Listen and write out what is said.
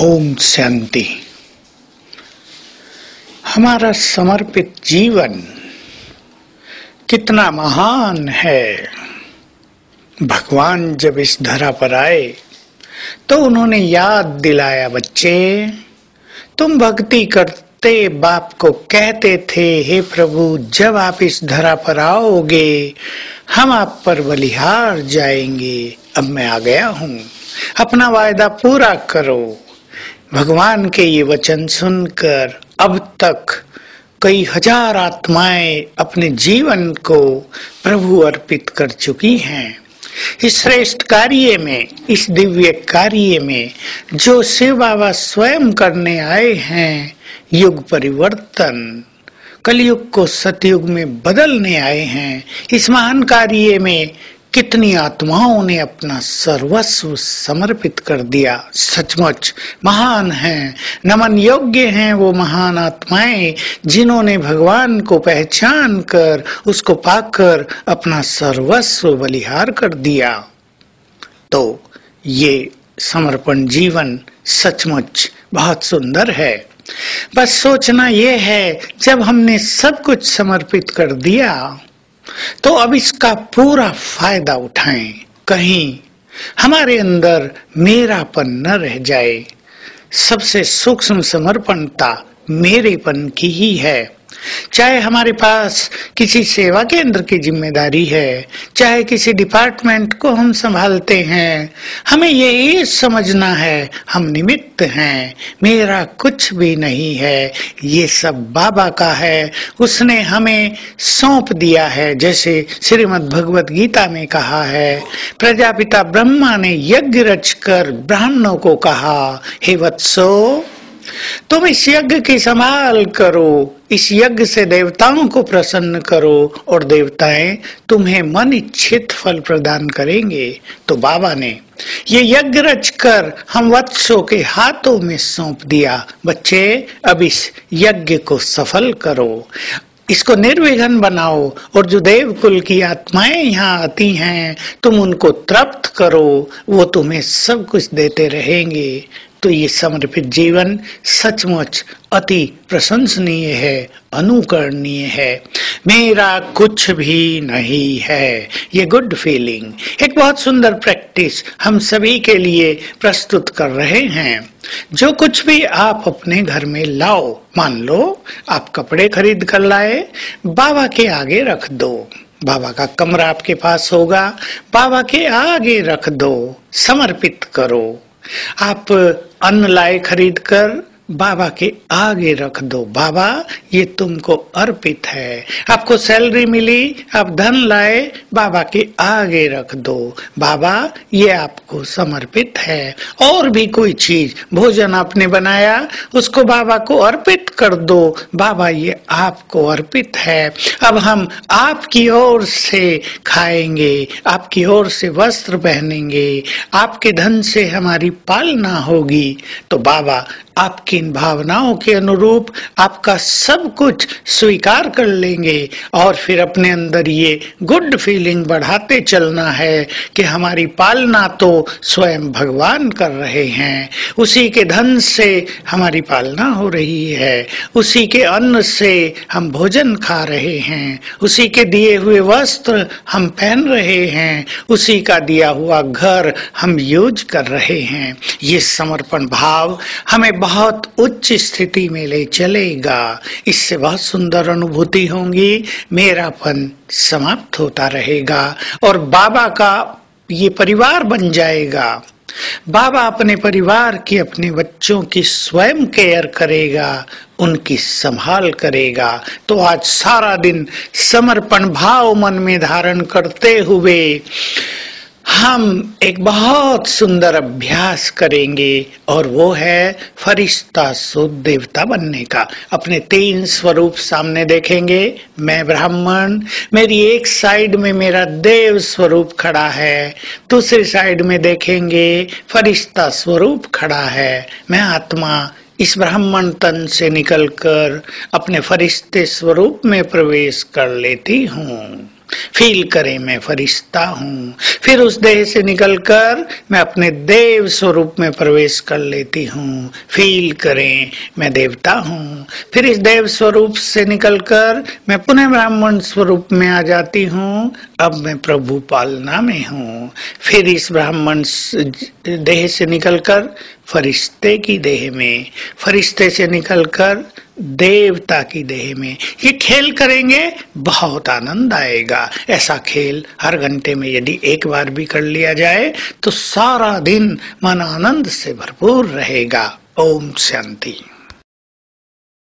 ओम शांति। हमारा समर्पित जीवन कितना महान है। भगवान जब इस धरा पर आए तो उन्होंने याद दिलाया, बच्चे तुम भक्ति करते बाप को कहते थे, हे प्रभु जब आप इस धरा पर आओगे हम आप पर बलिहार जाएंगे। अब मैं आ गया हूँ, अपना वायदा पूरा करो। भगवान के ये वचन सुनकर अब तक कई हजार आत्माएं अपने जीवन को प्रभु अर्पित कर चुकी हैं। इस श्रेष्ठ कार्य में, इस दिव्य कार्य में जो शिव बाबा स्वयं करने आए हैं, युग परिवर्तन, कलयुग को सतयुग में बदलने आए हैं। इस महान कार्य में कितनी आत्माओं ने अपना सर्वस्व समर्पित कर दिया। सचमुच महान हैं, नमन योग्य हैं वो महान आत्माएं जिन्होंने भगवान को पहचान कर, उसको पाकर अपना सर्वस्व बलिहार कर दिया। तो ये समर्पण जीवन सचमुच बहुत सुंदर है। बस सोचना ये है, जब हमने सब कुछ समर्पित कर दिया तो अब इसका पूरा फायदा उठाएं। कहीं हमारे अंदर मेरापन न रह जाए। सबसे सूक्ष्म समर्पणता मेरेपन की ही है। चाहे हमारे पास किसी सेवा केंद्र की जिम्मेदारी है, चाहे किसी डिपार्टमेंट को हम संभालते हैं, हमें ये समझना है हम निमित्त हैं, मेरा कुछ भी नहीं है, ये सब बाबा का है, उसने हमें सौंप दिया है। जैसे श्रीमद् भगवत गीता में कहा है, प्रजापिता ब्रह्मा ने यज्ञ रचकर ब्राह्मणों को कहा, हे वत्सो तुम इस यज्ञ की संभाल करो, इस यज्ञ से देवताओं को प्रसन्न करो और देवताएं तुम्हें मन इच्छित फल प्रदान करेंगे। तो बाबा ने ये यज्ञ रचकर हम वत्सों के हाथों में सौंप दिया। बच्चे अब इस यज्ञ को सफल करो, इसको निर्विघ्न बनाओ और जो देवकुल की आत्माएं यहाँ आती हैं तुम उनको तृप्त करो, वो तुम्हें सब कुछ देते रहेंगे। तो ये समर्पित जीवन सचमुच अति प्रशंसनीय है, अनुकरणीय है। मेरा कुछ भी नहीं है, ये गुड फीलिंग एक बहुत सुंदर प्रैक्टिस हम सभी के लिए प्रस्तुत कर रहे हैं। जो कुछ भी आप अपने घर में लाओ, मान लो आप कपड़े खरीद कर लाए, बाबा के आगे रख दो। बाबा का कमरा आपके पास होगा, बाबा के आगे रख दो, समर्पित करो। आप अन्न लाए खरीद कर, बाबा के आगे रख दो, बाबा ये तुमको अर्पित है। आपको सैलरी मिली, आप धन लाए, बाबा के आगे रख दो, बाबा ये आपको समर्पित है। और भी कोई चीज, भोजन आपने बनाया, उसको बाबा को अर्पित कर दो, बाबा ये आपको अर्पित है। अब हम आपकी ओर से खाएंगे, आपकी ओर से वस्त्र पहनेंगे, आपके धन से हमारी पालना होगी। तो बाबा आपकी इन भावनाओं के अनुरूप आपका सब कुछ स्वीकार कर लेंगे और फिर अपने अंदर ये गुड फीलिंग बढ़ाते चलना है कि हमारी पालना तो स्वयं भगवान कर रहे हैं, उसी के धन से हमारी पालना हो रही है, उसी के अन्न से हम भोजन खा रहे हैं, उसी के दिए हुए वस्त्र हम पहन रहे हैं, उसी का दिया हुआ घर हम यूज कर रहे हैं। ये समर्पण भाव हमें बहुत उच्च स्थिति में ले चलेगा। इससे बहुत सुंदर अनुभूति होंगी, मेरापन समाप्त होता रहेगा और बाबा का ये परिवार बन जाएगा। बाबा अपने परिवार की, अपने बच्चों की स्वयं केयर करेगा, उनकी संभाल करेगा। तो आज सारा दिन समर्पण भाव मन में धारण करते हुए हम एक बहुत सुंदर अभ्यास करेंगे और वो है फरिश्ता से देवता बनने का। अपने 3 स्वरूप सामने देखेंगे। मैं ब्राह्मण, मेरी एक साइड में मेरा देव स्वरूप खड़ा है, दूसरी साइड में देखेंगे फरिश्ता स्वरूप खड़ा है। मैं आत्मा इस ब्राह्मण तन से निकलकर अपने फरिश्ते स्वरूप में प्रवेश कर लेती हूँ। फील करें मैं फरिश्ता हूँ। फिर उस देह से निकलकर मैं अपने देव स्वरूप में प्रवेश कर लेती हूँ। फील करें मैं देवता हूँ। फिर इस देव स्वरूप से निकलकर मैं पुनः ब्राह्मण स्वरूप में आ जाती हूँ। अब मैं प्रभु पालना में हूँ। फिर इस ब्राह्मण देह से निकलकर फरिश्ते की देह में, फरिश्ते से निकलकर देवता की देह में। ये खेल करेंगे, बहुत आनंद आएगा। ऐसा खेल हर घंटे में यदि एक बार भी कर लिया जाए तो सारा दिन मन आनंद से भरपूर रहेगा। ओम शांति।